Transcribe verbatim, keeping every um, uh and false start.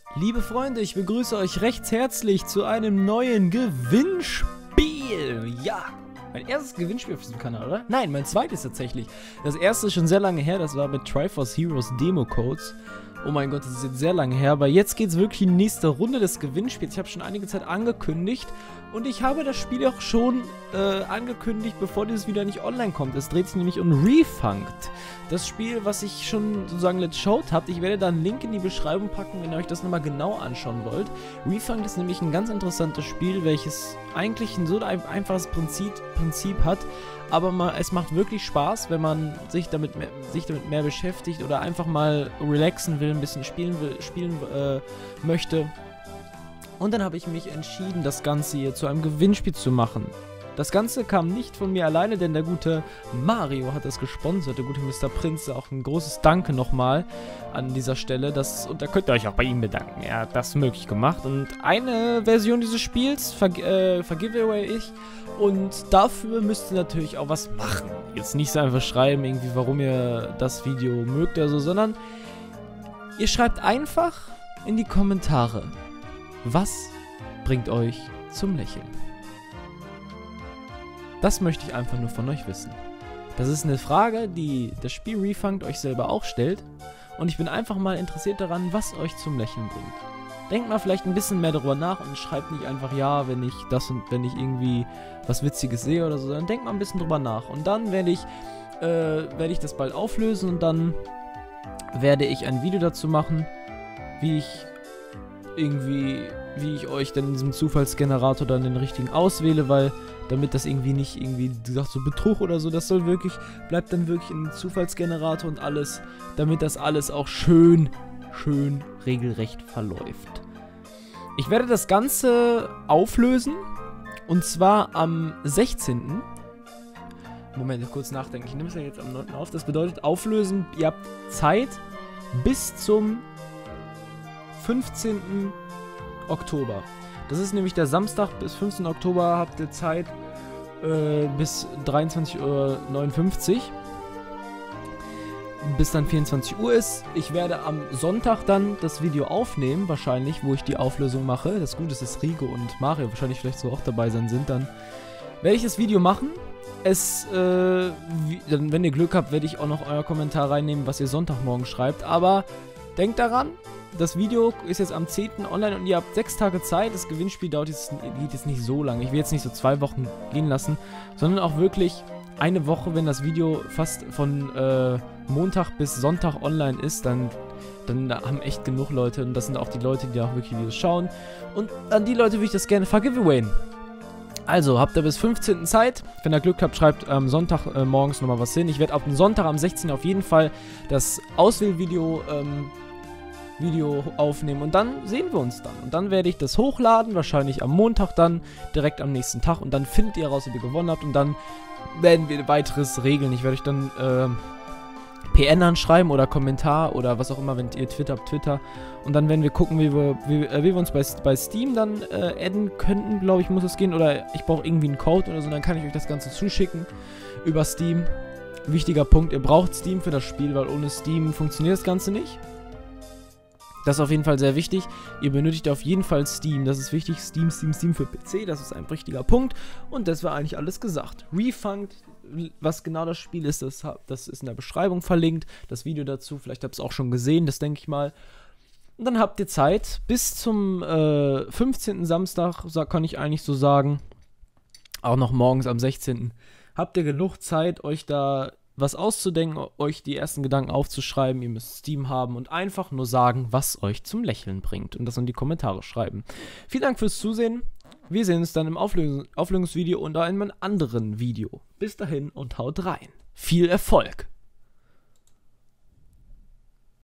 Liebe Freunde, ich begrüße euch recht herzlich zu einem neuen Gewinnspiel. Ja, mein erstes Gewinnspiel auf diesem Kanal, oder? Nein, mein zweites tatsächlich. Das erste ist schon sehr lange her, das war mit Triforce Heroes Demo Codes. Oh mein Gott, das ist jetzt sehr lange her, aber jetzt geht es wirklich in die nächste Runde des Gewinnspiels. Ich habe schon einige Zeit angekündigt und ich habe das Spiel auch schon äh, angekündigt, bevor dieses Video nicht online kommt. Es dreht sich nämlich um Refund. Das Spiel, was ich schon sozusagen let's showed habt. Ich werde da einen Link in die Beschreibung packen, wenn ihr euch das nochmal genau anschauen wollt. Refund ist nämlich ein ganz interessantes Spiel, welches eigentlich ein so ein einfaches Prinzip, Prinzip hat, aber mal, es macht wirklich Spaß, wenn man sich damit, mehr, sich damit mehr beschäftigt oder einfach mal relaxen will, ein bisschen spielen, will, spielen äh, möchte. Und dann habe ich mich entschieden, das Ganze hier zu einem Gewinnspiel zu machen. Das Ganze kam nicht von mir alleine, denn der gute Mario hat das gesponsert, der gute Mister Prinze. Auch ein großes Danke nochmal an dieser Stelle. Das, und da könnt ihr euch auch bei ihm bedanken. Er hat das möglich gemacht. Und eine Version dieses Spiels ver äh, vergiveaway ich. Und dafür müsst ihr natürlich auch was machen. Jetzt nicht so einfach schreiben, irgendwie, warum ihr das Video mögt oder so, sondern ihr schreibt einfach in die Kommentare, was bringt euch zum Lächeln. Das möchte ich einfach nur von euch wissen. Das ist eine Frage, die das Spiel Refund euch selber auch stellt. Und ich bin einfach mal interessiert daran, was euch zum Lächeln bringt. Denkt mal vielleicht ein bisschen mehr darüber nach und schreibt nicht einfach ja, wenn ich das und wenn ich irgendwie was Witziges sehe oder so, sondern denkt mal ein bisschen drüber nach. Und dann werde ich, äh, werde ich das bald auflösen und dann werde ich ein Video dazu machen, wie ich irgendwie, wie ich euch dann in diesem Zufallsgenerator dann den richtigen auswähle, weil damit das irgendwie nicht irgendwie, du sagst so Betrug oder so, das soll wirklich, bleibt dann wirklich in den Zufallsgenerator und alles, damit das alles auch schön, schön regelrecht verläuft. Ich werde das Ganze auflösen und zwar am sechzehnten Moment, kurz nachdenken, ich nehme es ja jetzt am neunten auf, das bedeutet auflösen, ihr habt Zeit bis zum fünfzehnten Oktober. Das ist nämlich der Samstag bis fünfzehnten Oktober habt ihr Zeit äh, bis dreiundzwanzig Uhr neunundfünfzig. Bis dann vierundzwanzig Uhr ist. Ich werde am Sonntag dann das Video aufnehmen, wahrscheinlich, wo ich die Auflösung mache. Das Gute ist, dass Rico und Mario wahrscheinlich vielleicht so auch dabei sein sind. Dann werde ich das Video machen. Es, äh, wie, dann, wenn ihr Glück habt, werde ich auch noch euer Kommentar reinnehmen, was ihr Sonntagmorgen schreibt. Aber denkt daran, das Video ist jetzt am zehnten online und ihr habt sechs Tage Zeit. Das Gewinnspiel dauert jetzt, geht jetzt nicht so lange. Ich will jetzt nicht so zwei Wochen gehen lassen, sondern auch wirklich eine Woche, wenn das Video fast von äh, Montag bis Sonntag online ist, dann, dann haben echt genug Leute. Und das sind auch die Leute, die auch wirklich Videos schauen. Und an die Leute würde ich das gerne vergiveawayen. Also, habt ihr bis fünfzehnten Zeit. Wenn ihr Glück habt, schreibt am ähm, Sonntag äh, morgens nochmal was hin. Ich werde ab dem Sonntag am sechzehnten auf jeden Fall das Auswählvideo ähm, Video aufnehmen und dann sehen wir uns dann. Und dann werde ich das hochladen, wahrscheinlich am Montag dann, direkt am nächsten Tag. Und dann findet ihr raus, ob ihr gewonnen habt. Und dann werden wir weiteres regeln. Ich werde euch dann äh, P N anschreiben oder Kommentar oder was auch immer, wenn ihr Twitter habt, Twitter. Und dann werden wir gucken, wie wir, wie, äh, wie wir uns bei, bei Steam dann äh, adden könnten, glaube ich, muss es gehen. Oder ich brauche irgendwie einen Code oder so, dann kann ich euch das Ganze zuschicken über Steam. Wichtiger Punkt, ihr braucht Steam für das Spiel, weil ohne Steam funktioniert das Ganze nicht. Das ist auf jeden Fall sehr wichtig. Ihr benötigt auf jeden Fall Steam. Das ist wichtig. Steam, Steam, Steam für P C. Das ist ein richtiger Punkt. Und das war eigentlich alles gesagt. Refund, was genau das Spiel ist, das, das ist in der Beschreibung verlinkt. Das Video dazu, vielleicht habt ihr es auch schon gesehen, das denke ich mal. Und dann habt ihr Zeit. Bis zum äh, fünfzehnten Samstag, kann ich eigentlich so sagen, auch noch morgens am sechzehnten habt ihr genug Zeit, euch da was auszudenken, euch die ersten Gedanken aufzuschreiben. Ihr müsst Steam haben und einfach nur sagen, was euch zum Lächeln bringt. Und das in die Kommentare schreiben. Vielen Dank fürs Zusehen. Wir sehen uns dann im Auflösungs- Auflösungsvideo und in einem anderen Video. Bis dahin und haut rein. Viel Erfolg!